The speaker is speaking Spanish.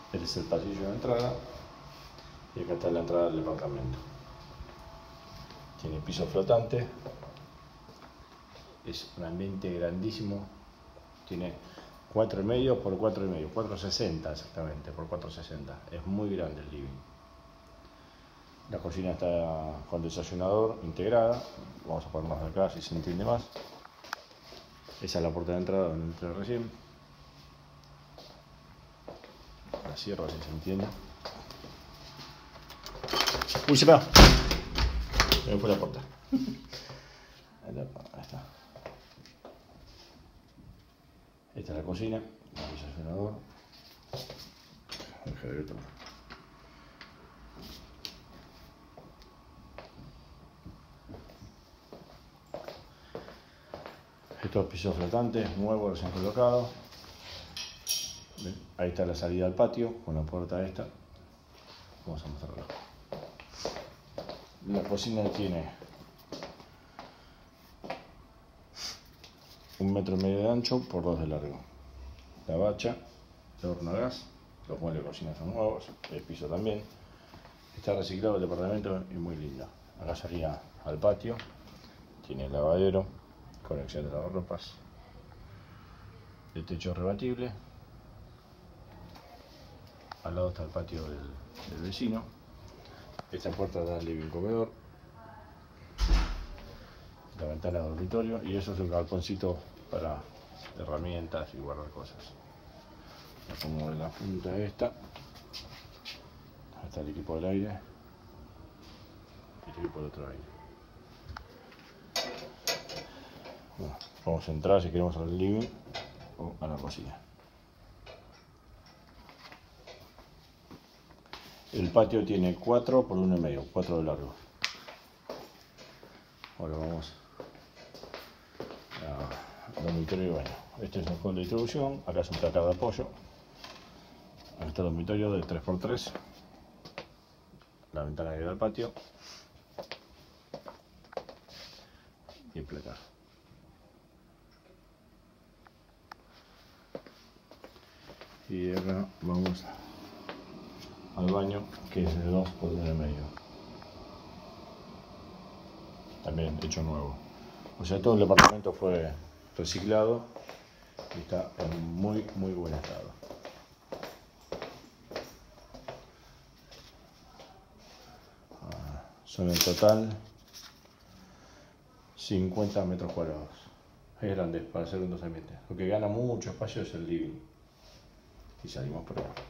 Este es el pasillo de entrada y acá está la entrada del departamento. Tiene piso flotante, es un ambiente grandísimo, tiene 4,5 por 4,5, 460 exactamente, por 460, es muy grande el living. La cocina está con desayunador integrada, vamos a ponernos acá si se entiende más. Esa es la puerta de entrada donde entré recién. La cierro así se entiende. Uy, se me fue la puerta. Ahí está. Esta es la cocina, el desayunador. Deja de ver todo. Estos pisos flotantes, nuevos, recién colocados. Ahí está la salida al patio, con la puerta esta. Vamos a mostrarla. La cocina tiene 1,5 metros de ancho por 2 de largo. La bacha, el horno a gas, los muebles de cocina son nuevos, el piso también. Está reciclado el departamento y muy lindo. Acá salía al patio, tiene el lavadero, conexión de lavarropas, el techo rebatible. Al lado está el patio del vecino. Esta puerta da al living comedor, la ventana del dormitorio, y eso es un galponcito para herramientas y guardar cosas. La pongo en la punta esta. Ahí está el equipo del aire y el equipo del otro aire. Bueno, vamos a entrar si queremos al living o a la cocina. El patio tiene 4 por 1,5, 4 de largo. Ahora vamos al dormitorio y baño. Este es un hall de distribución, acá es un placar de apoyo. Acá está el dormitorio de 3x3. La ventana que da al patio. Y el placar. Y ahora vamos al baño, que es de 2 por 1,5. También hecho nuevo. O sea, todo el departamento fue reciclado y está en muy buen estado. Son en total 50 metros cuadrados. Es grande para hacer un dos ambientes. Lo que gana mucho espacio es el living. Y salimos por acá.